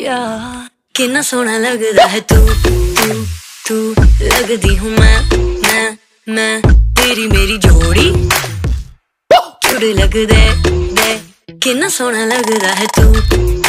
यार कितना सोना लगदा है तू तू तू लगदी हूँ मैं तेरी मेरी जोड़ी जुड़ लगदे दे कितना सोना लगदा है तू।